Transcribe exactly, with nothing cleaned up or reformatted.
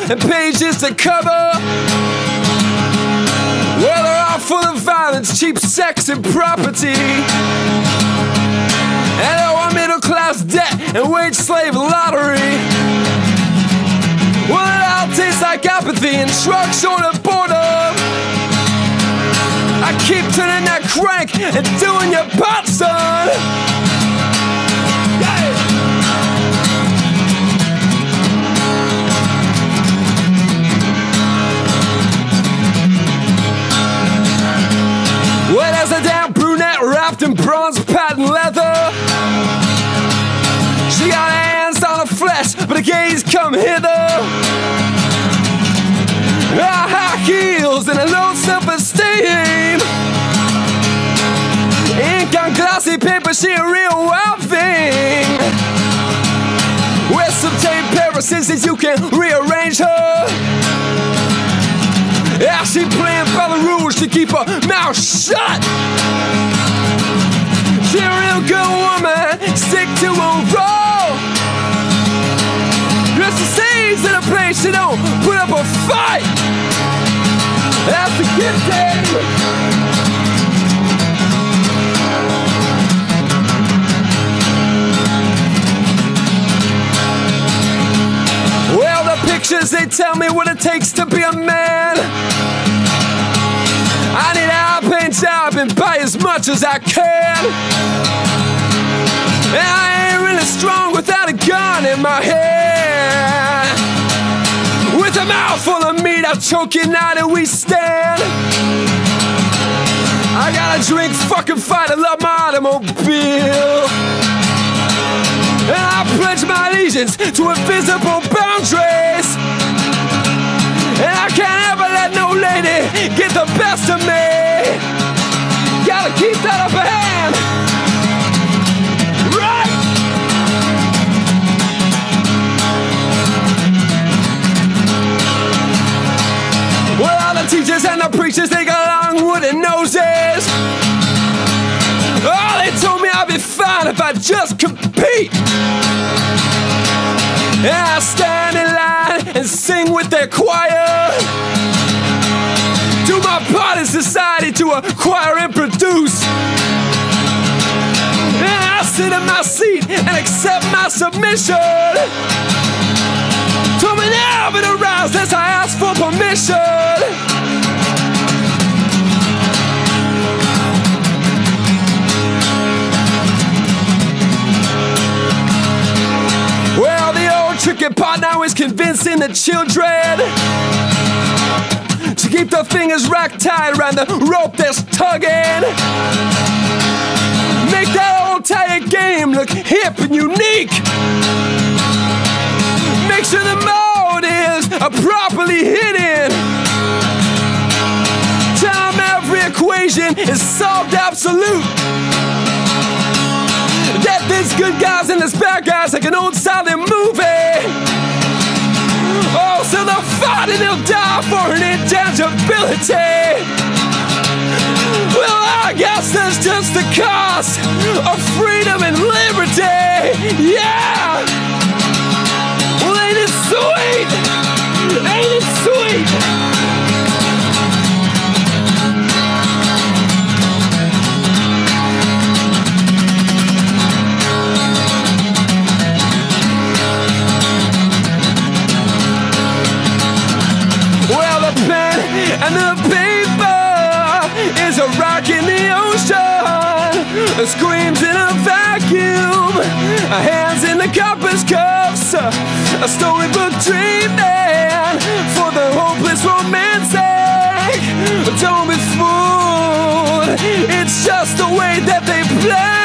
and pages to cover. Well, they're all full of violence, cheap sex and property. And our middle class debt and wage slave lottery. Well, it all tastes like apathy and shrug short of boredom. I keep turning that crank and doing your part, son. Yeah. Well, there's a damn brunette wrapped in bronze patent leather. She got her hands on her flesh, but the gaze come hither. Her high heels and a low self-esteem. Ink on glossy paper, she a real wild thing. With some tape, pair of scissors, you can rearrange her. Yeah, she playing by the rules to keep her mouth shut. She a real good woman, stick to her role. Just the stage in a place she don't put up a fight. That's the good thing. Well, the pictures, they tell me what it takes to be a man. I need a high paying job and buy as much as I can. And I ain't really strong without a gun in my hand. With a mouthful of meat, I'll choke you now that we stand. I gotta drink, fucking fight, I love my automobile. And I pledge my allegiance to invisible boundaries. And I can't ever let no lady get the best of me. Gotta keep that upper hand. Right! Well, all the teachers and the preachers, they got long wooden noses. Oh, they told me I'd be fine if I just compete. And I stand in line and sing with their choir. Do my part in society to acquire and produce. And I sit in my seat and accept my submission. Told me now I've been aroused as I ask for permission. Well, the old tricky part now is convincing the children to keep their fingers rack tied around the rope that's tugging. Make that old tired game look hip and unique. Make sure the motives are properly hidden. Tell them every equation is solved absolute. That there's good guys and there's bad guys like an old silent movie. Oh, so they'll fight and they'll die for an intangibility. Well, I guess that's just the cost of freedom and liberty. Yeah! Well, ain't it sweet? Ain't it sweet? And the paper is a rock in the ocean, screams in a vacuum, hands in the compass cuffs, a storybook dreaming for the hopeless romantic. Don't be fooled, it's just the way that they play.